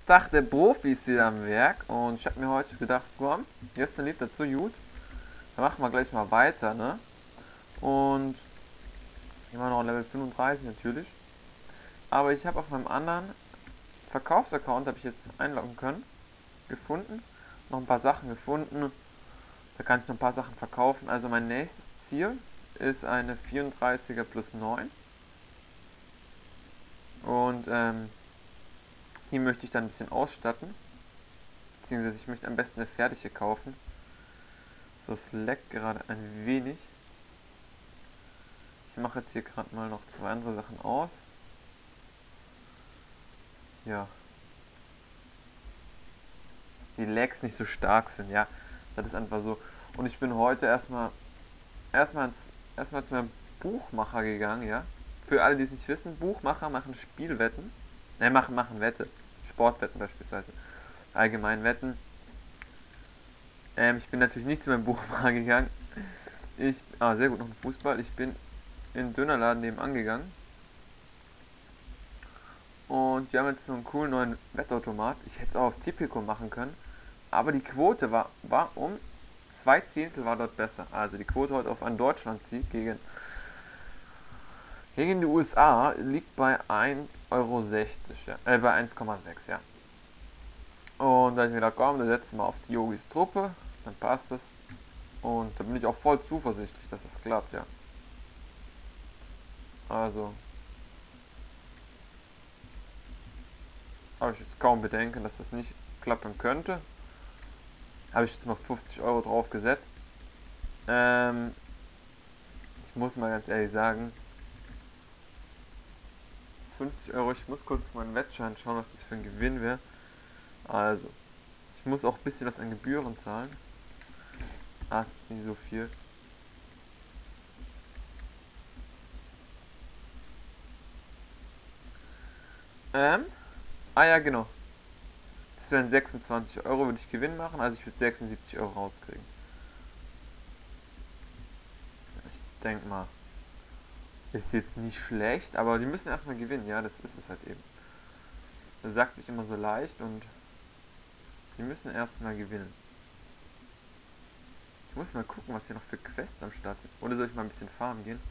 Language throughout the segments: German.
Tag der Profis wieder am Werk und ich habe mir heute gedacht, komm, gestern lief das so gut, dann machen wir gleich mal weiter, ne? Und immer noch Level 35 natürlich. Aber ich habe auf meinem anderen Verkaufsaccount, habe ich jetzt einloggen können, gefunden, noch ein paar Sachen gefunden. Da kann ich noch ein paar Sachen verkaufen. Also mein nächstes Ziel ist eine 34er plus 9. Und die möchte ich dann ein bisschen ausstatten. Beziehungsweise ich möchte am besten eine fertige kaufen. So, es leckt gerade ein wenig. Ich mache jetzt hier gerade mal noch zwei andere Sachen aus. Ja. Dass die Lags nicht so stark sind, ja. Das ist einfach so. Und ich bin heute erstmal zu meinem Buchmacher gegangen, ja. Für alle, die es nicht wissen, Buchmacher machen Spielwetten. Ne, machen Wette. Sportwetten beispielsweise. Allgemein Wetten. Ich bin natürlich nicht zu meinem Buchmacher gegangen. Sehr gut, noch ein Fußball. Ich bin in den Dönerladen nebenan gegangen. Und die haben jetzt so einen coolen neuen Wettautomat. Ich hätte es auch auf Tipico machen können. Aber die Quote war um 2 Zehntel war dort besser. Also die Quote heute auf einen Deutschlandsieg gegen die USA liegt bei 1,60 €, ja. Bei 1,6, ja. Und da habe ich mir gedacht, komm, da setzen wir auf die Yogis Truppe, dann passt es. Und da bin ich auch voll zuversichtlich, dass das klappt, ja. Also, habe ich jetzt kaum Bedenken, dass das nicht klappen könnte. Habe ich jetzt mal 50 € drauf gesetzt. Ich muss mal ganz ehrlich sagen, 50 €, ich muss kurz auf meinen Wettschein schauen, was das für ein Gewinn wäre. Also, ich muss auch ein bisschen was an Gebühren zahlen. Ist nicht so viel. Ja, genau. Das wären 26 €, würde ich Gewinn machen, also ich würde 76 € rauskriegen. Ich denke mal, ist jetzt nicht schlecht, aber die müssen erstmal gewinnen, ja, das ist es halt eben. Das sagt sich immer so leicht und die müssen erstmal gewinnen. Ich muss mal gucken, was hier noch für Quests am Start sind. Oder soll ich mal ein bisschen farmen gehen?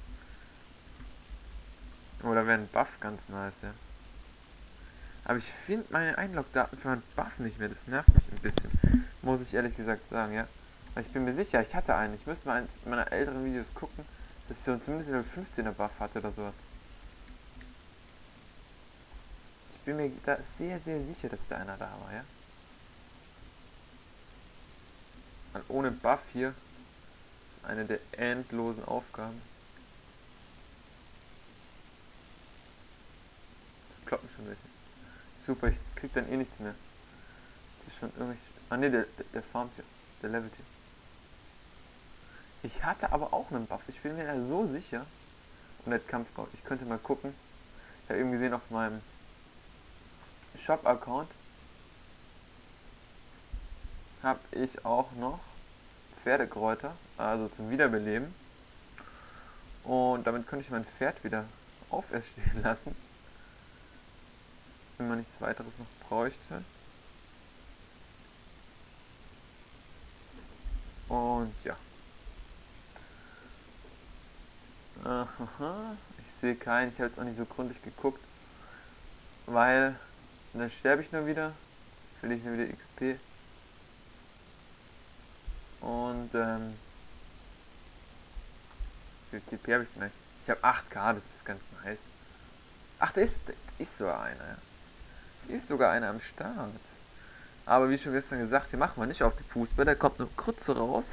Oder wäre ein Buff ganz nice, ja. Aber ich finde meine Einlogdaten für einen Buff nicht mehr. Das nervt mich ein bisschen. Muss ich ehrlich gesagt sagen, ja. Weil ich bin mir sicher, ich hatte einen. Ich müsste mal eins meiner älteren Videos gucken, dass ich so zumindest einen 15er Buff hatte oder sowas. Ich bin mir da sehr, sehr sicher, dass da einer da war, ja. Und ohne Buff hier ist eine der endlosen Aufgaben. Da kloppen schon welche. Super, ich krieg dann eh nichts mehr. Das ist schon irgendwie. Ah ne, der farmt hier. Der levelt hier. Ich hatte aber auch einen Buff. Ich bin mir da so sicher. Und der Kampfgott. Ich könnte mal gucken. Ich habe eben gesehen auf meinem Shop-Account habe ich auch noch Pferdekräuter, also zum Wiederbeleben. Und damit könnte ich mein Pferd wieder auferstehen lassen, wenn man nichts weiteres noch bräuchte. Und ja. Aha, ich sehe keinen, ich habe jetzt auch nicht so gründlich geguckt, weil dann sterbe ich nur wieder, verliere ich nur wieder XP. Und wie viel TP habe ich denn eigentlich? Ich habe 8K, das ist ganz nice. Ach, da ist sogar einer, ja. Hier ist sogar einer am Start. Aber wie schon gestern gesagt, hier machen wir nicht auf die Fußball, da kommt eine Krütze raus.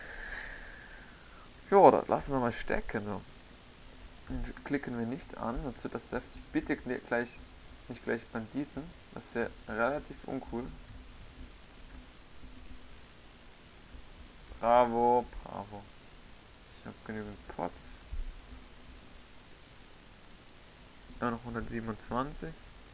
Ja, das lassen wir mal stecken. So. Den klicken wir nicht an, sonst wird das heftig. Bitte nicht gleich Banditen. Das wäre relativ uncool. Bravo, bravo. Ich habe genügend Pots. Ja, noch 127.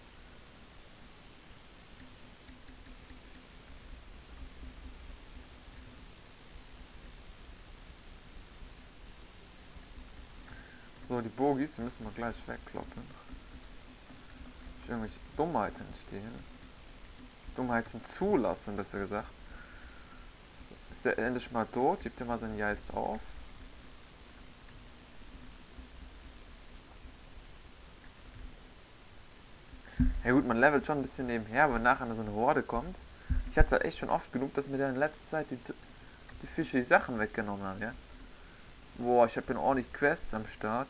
So, die Bogies, die müssen wir gleich wegkloppen. Ich irgendwelche Dummheiten stehen. Dummheiten zulassen, besser gesagt. Ist der endlich mal tot? Gibt er mal seinen Geist auf? Ja gut, man levelt schon ein bisschen nebenher, wenn nachher so eine Horde kommt. Ich hatte es halt echt schon oft genug, dass mir dann in letzter Zeit die Fische die Sachen weggenommen haben, ja. Boah, ich habe hier ordentlich Quests am Start.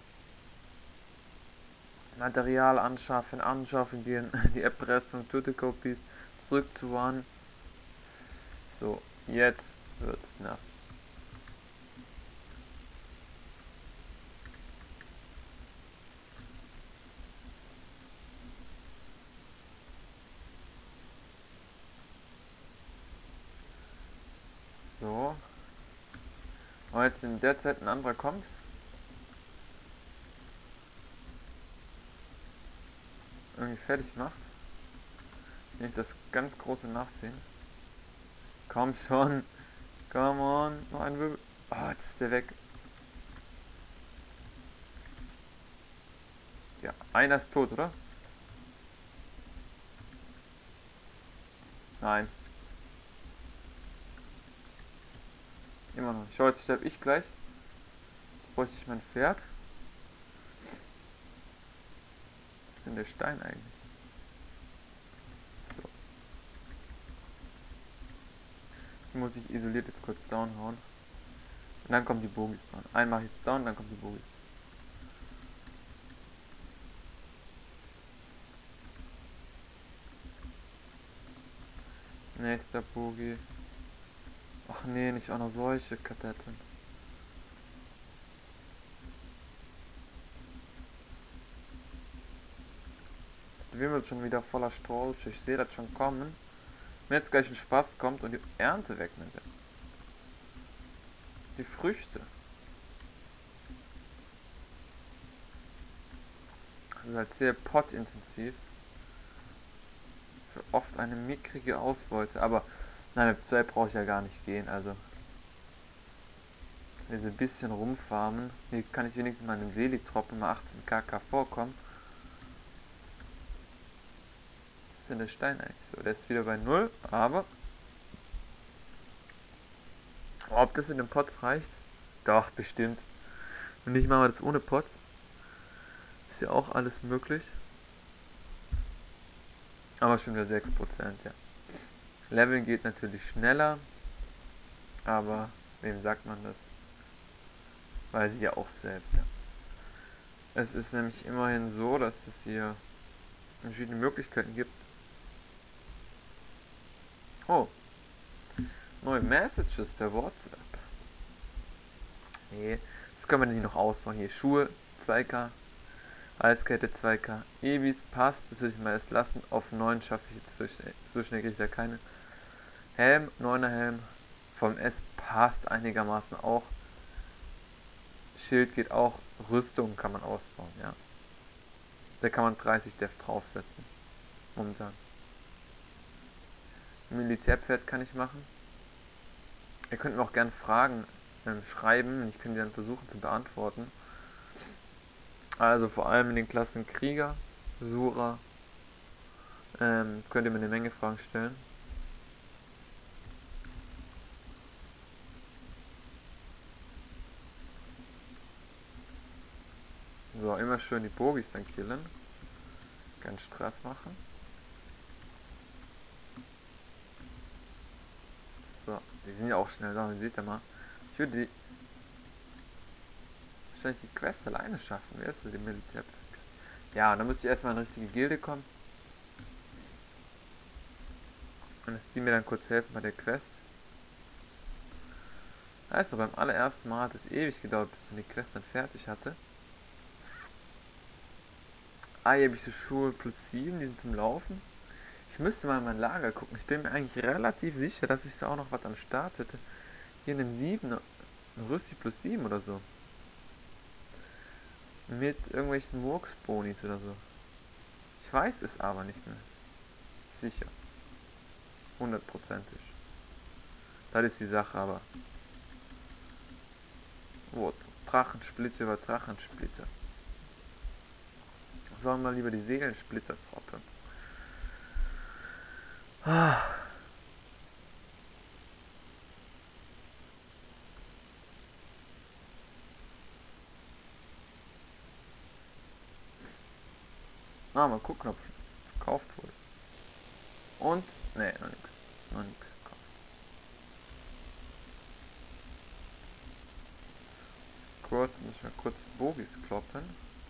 Material anschaffen gehen, die Erpressung, Tote-Copies, zurück zu One. So, jetzt wird's nervig. So. Und jetzt in der Zeit ein anderer kommt. Irgendwie fertig macht. Ich nehme das ganz große Nachsehen. Komm schon. Come on. Noch ein Wirbel. Oh, jetzt ist der weg. Ja, einer ist tot, oder? Nein. Immer noch. Schau, jetzt sterbe ich gleich. Jetzt bräuchte ich mein Pferd. Was ist denn der Stein eigentlich? So. Die muss ich isoliert jetzt kurz downhauen. Und dann kommen die Bogies dran. Einmal jetzt down, dann kommen die Bogies. Nächster Bogie. Ach nee, nicht auch noch solche Kadetten. Der wimmelt schon wieder voller Strolch. Ich sehe das schon kommen. Wenn jetzt gleich ein Spaß kommt und die Ernte wegnimmt. Die Früchte. Das ist halt sehr potintensiv. Für oft eine mickrige Ausbeute. Aber nein, mit 2 brauche ich ja gar nicht gehen. Also wenn sie ein bisschen rumfarmen. Hier kann ich wenigstens mal in den Seeligtroppen mal 18 kk vorkommen. Was ist denn der Stein eigentlich so? Der ist wieder bei 0, aber ob das mit den Pots reicht? Doch, bestimmt. Und nicht machen wir das ohne Pots. Ist ja auch alles möglich. Aber schon wieder 6%, ja. Leveln geht natürlich schneller. Aber wem sagt man das? Weiß ich ja auch selbst, ja. Es ist nämlich immerhin so, dass es hier verschiedene Möglichkeiten gibt. Oh. Neue Messages per WhatsApp. Nee, das können wir nicht noch ausbauen. Hier Schuhe 2K, Eiskette 2K, Ebis passt, das würde ich mal erst lassen. Auf 9 schaffe ich jetzt so schnell kriege ich da keine. Helm, 9er Helm vom S passt einigermaßen auch. Schild geht auch, Rüstung kann man ausbauen, ja. Da kann man 30 Def draufsetzen. Momentan. Militärpferd kann ich machen. Ihr könnt mir auch gerne Fragen schreiben und ich kann die dann versuchen zu beantworten. Also vor allem in den Klassen Krieger, Sura, könnt ihr mir eine Menge Fragen stellen. So, immer schön die Bogies dann killen. Keinen Stress machen. So, die sind ja auch schnell da, den seht ihr mal. Ich würde die wahrscheinlich die Quest alleine schaffen. Wer ist das, die Militärquest? Ja, und dann müsste ich erstmal in eine richtige Gilde kommen. Und dass die mir dann kurz helfen bei der Quest. Also beim allerersten Mal hat es ewig gedauert, bis ich die Quest dann fertig hatte. Ah, hier habe ich so Schuhe plus 7, die sind zum Laufen. Ich müsste mal in mein Lager gucken. Ich bin mir eigentlich relativ sicher, dass ich so auch noch was am Start hätte. Hier einen 7, ein Rüsti plus 7 oder so. Mit irgendwelchen Murks-Bonis oder so. Ich weiß es aber nicht mehr. Sicher. 100%. Das ist die Sache, aber. What? Drachensplitter über Drachensplitter. Sollen wir mal lieber die Seelensplitter droppen. Ah, mal gucken, ob verkauft wurde. Und, ne, noch nichts. Noch nichts verkauft. Kurz, muss ich mal kurz Bogies kloppen.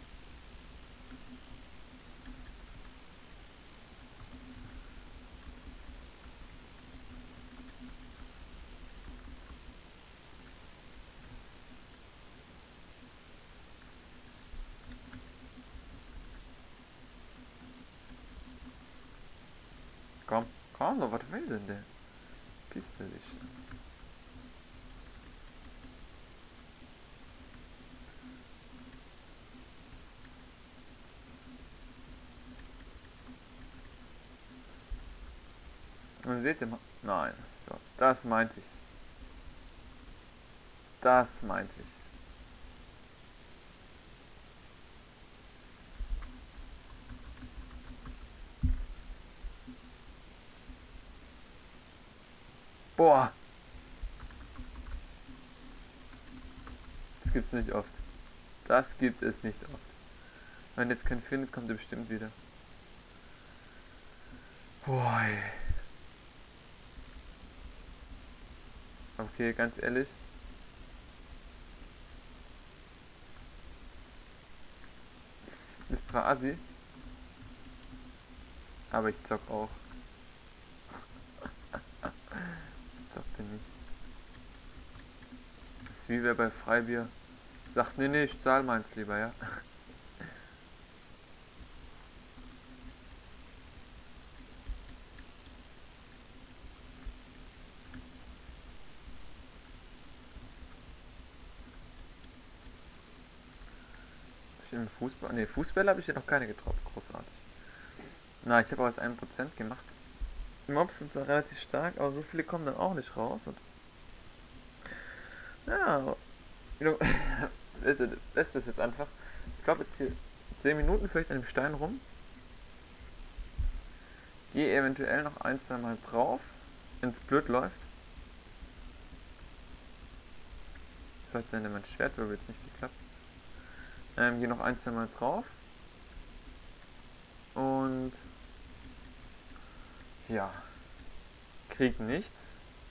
Komm, komm, was will denn der? Pisst er sich. Und seht ihr mal. Nein, so, das meinte ich. Das meinte ich. Boah, das gibt's nicht oft. Das gibt es nicht oft. Wenn jetzt keinen findet, kommt er bestimmt wieder. Boah. Okay, ganz ehrlich. Ist zwar assi, aber ich zock auch. Zockt er nicht. Das ist wie wer bei Freibier sagt, nee, ich zahl meins lieber, ja. Im Fußball. Ne, Fußball habe ich hier noch keine getroffen. Großartig. Na, ich habe auch erst 1% gemacht. Die Mobs sind zwar relativ stark, aber so viele kommen dann auch nicht raus. Und ja, lässt das jetzt einfach. Ich glaube jetzt hier 10 Minuten vielleicht an dem Stein rum. Gehe eventuell noch ein, zwei Mal drauf, wenn es blöd läuft. Ich hatte dann mein Schwertwirbel jetzt nicht geklappt. Gehe noch ein, zwei Mal drauf. Und ja, krieg nichts.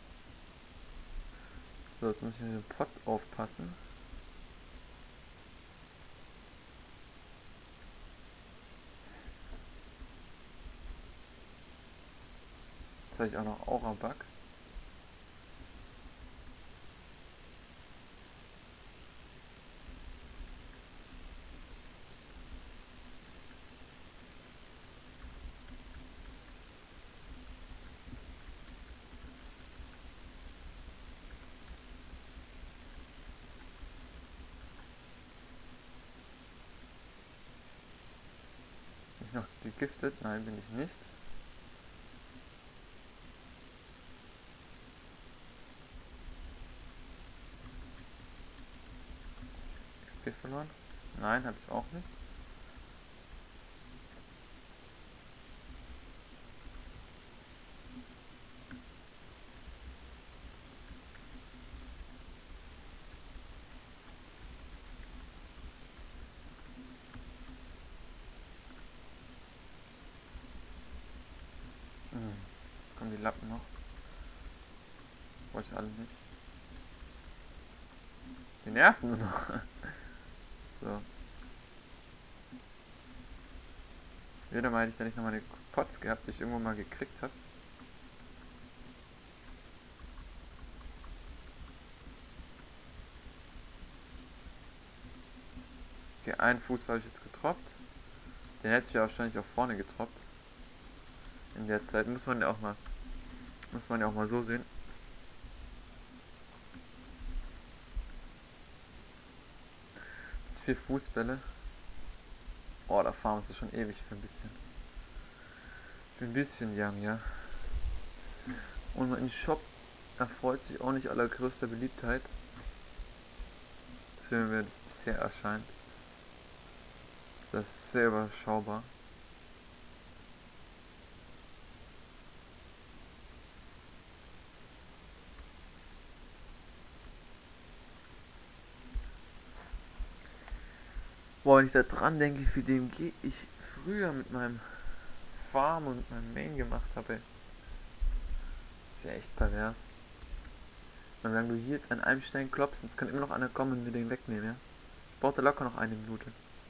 So, jetzt muss ich mit den Pots aufpassen. Jetzt habe ich auch noch Aura-Bug. Bin ich noch gegiftet? Nein, bin ich nicht. XP verloren? Nein, habe ich auch nicht. Jetzt kommen die Lappen noch. Brauche ich alle nicht. Die nerven nur noch. So. Wieder mal hätte ich da nicht noch meine Pots gehabt, die ich irgendwo mal gekriegt habe. Okay, einen Fußball habe ich jetzt getroppt. Den hätte ich ja wahrscheinlich auch vorne getroppt. In der Zeit muss man ja auch mal so sehen. Jetzt 4 Fußbälle. Oh, da fahren wir schon ewig für ein bisschen. Für ein bisschen Young, ja. Und mein Shop erfreut sich auch nicht allergrößter Beliebtheit. So wie mir das bisher erscheint. Das ist sehr überschaubar. Boah, wenn ich da dran denke, wie viel DMG ich früher mit meinem Farm und meinem Main gemacht habe. Ist ja echt pervers. Und wenn du hier jetzt an einem Stein klopfst, es kann immer noch einer kommen und mir den wegnehmen, ja? Braucht er locker noch eine Minute.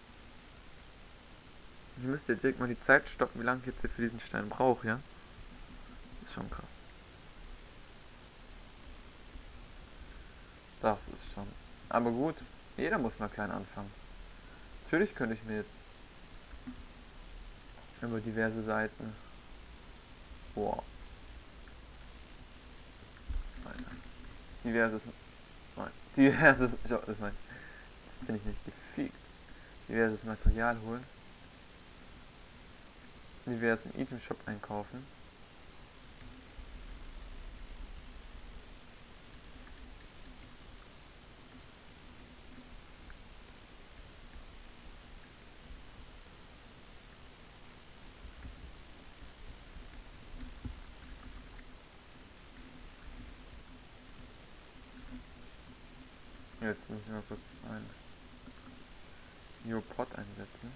Hier müsst ihr direkt mal die Zeit stoppen, wie lange ich jetzt hier für diesen Stein brauche, ja? Das ist schon krass. Das ist schon. Aber gut, jeder muss mal klein anfangen. Natürlich könnte ich mir jetzt über diverse Seiten. Boah. Nein. Diverses. Nein. Diverses. Das mein. Jetzt bin ich nicht gefiegt. Diverses Material holen. Divers im Item Shop einkaufen. Jetzt muss ich mal kurz einen Neopod einsetzen.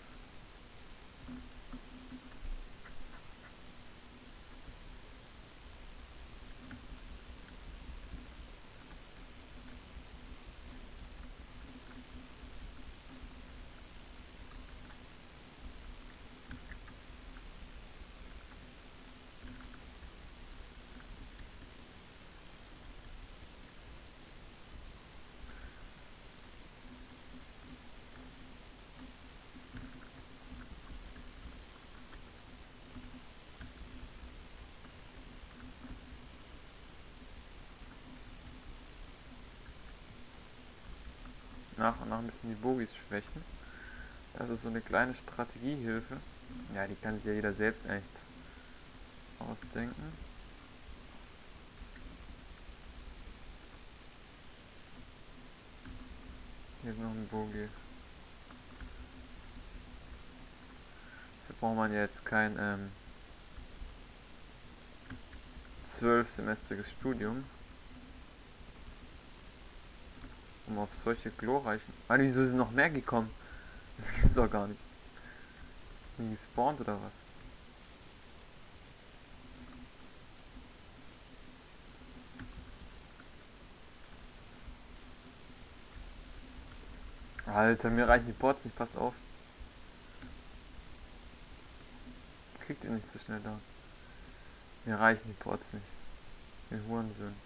Nach und nach ein bisschen die Bogis schwächen. Das ist so eine kleine Strategiehilfe. Ja, die kann sich ja jeder selbst eigentlich ausdenken. Hier ist noch ein Bogi. Hier braucht man ja jetzt kein 12-semestriges Studium, um auf solche glorreichen... Wieso ist noch mehr gekommen? Das gibt's doch gar nicht. Nie gespawnt oder was? Alter, mir reichen die Bots nicht, passt auf. Kriegt ihr nicht so schnell da. Mir reichen die Bots nicht. Ihr Hurensöhn.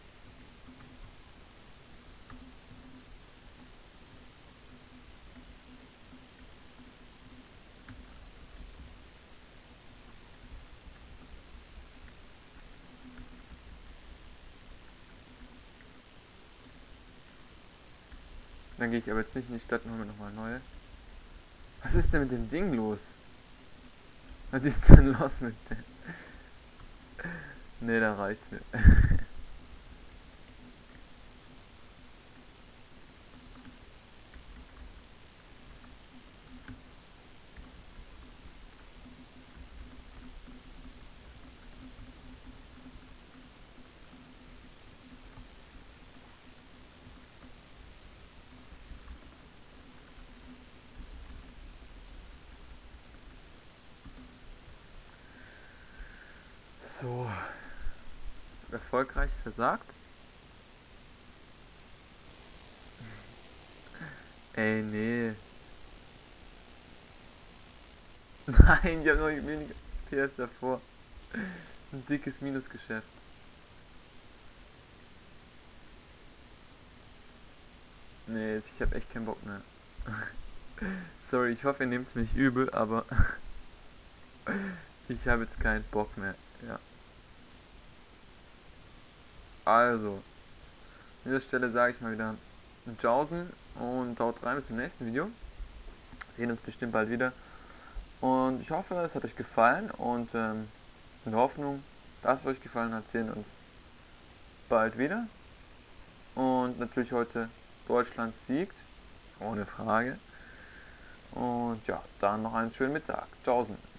Dann gehe ich aber jetzt nicht in die Stadt und hole mir nochmal neue. Was ist denn mit dem Ding los? Was ist denn los mit dem? Ne, da reicht's mir. So. Erfolgreich versagt. Ey, nee. Nein, ich habe noch weniger PS davor. Ein dickes Minusgeschäft. Nee, ich habe echt keinen Bock mehr. Sorry, ich hoffe, ihr nehmt es mir nicht übel, aber ich habe jetzt keinen Bock mehr. Ja. Also, an dieser Stelle sage ich mal wieder Tschaußen und haut rein bis zum nächsten Video. Wir sehen uns bestimmt bald wieder. Und ich hoffe, es hat euch gefallen und in der Hoffnung, dass es euch gefallen hat, sehen wir uns bald wieder. Und natürlich heute Deutschland siegt, ohne Frage. Und ja, dann noch einen schönen Mittag. Tschaußen.